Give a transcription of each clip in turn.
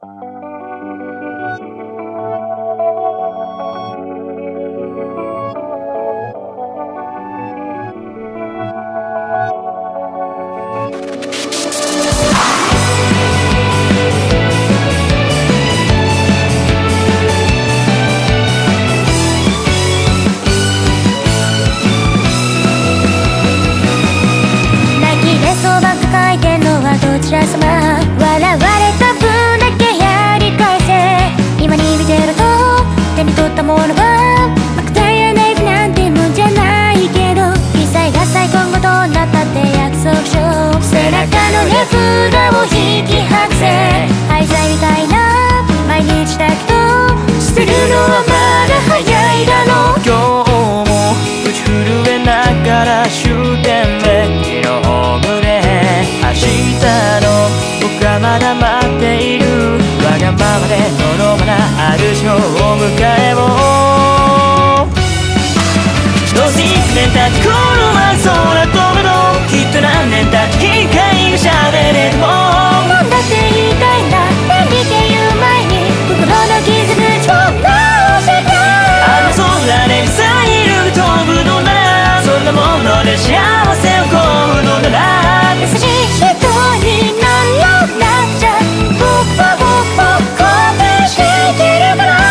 どちら様笑われた分だけやり返せ。今に見てると手に取ったものは悪態やナイフなんてもんじゃないけど、一切が最高ごとなったって約束書、背中の値札を引き外せ。廃材みたいな毎日だけど捨てるのはまだ早いだろう。 今日も打ち震えながら終点で昨日暮れ、明日の僕はまだ待っている。わがままでのろまな主を迎えよう。どうせ1年経ち頃は空飛ぶの、きっと何年経ち機械が喋れるもん。 なんだって言いたいんだって言う前に心の傷口を直して。 あの空でミサイルが飛ぶのなら、そんなもので幸せを買うのなら、 優しい人にならなきゃ僕は肯定していけるかな。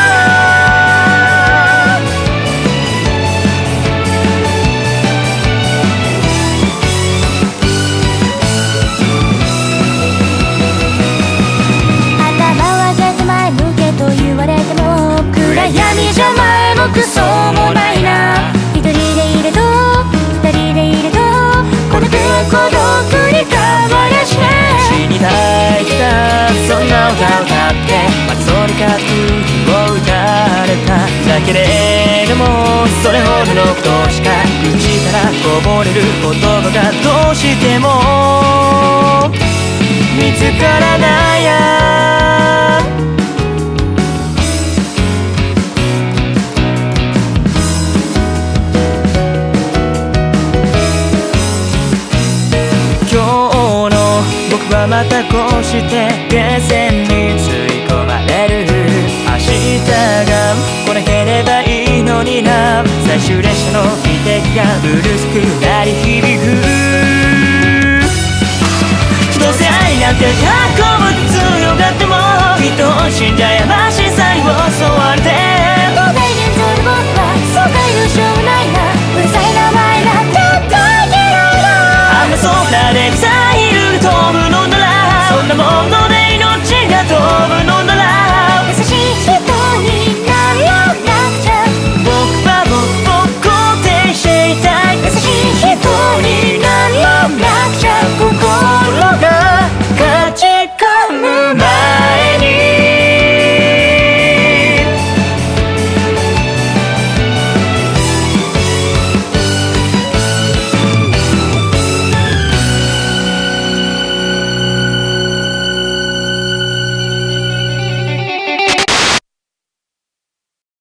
頭は絶対前向けと言われても暗闇じゃ前もクソもないな。一人でいると二人でいると孤独に変わりゃしない。 死にたい人、そんな歌を歌ってまたそれから空気を打たれただけれども、それほどのことしか口からこぼれる言葉がどうしても見つからないや。僕はまたこうしてゲーセンに吸い込まれる。明日が来なければいいのにな。最終列車の汽笛がうるさくなり響く。どうせ愛なんて過去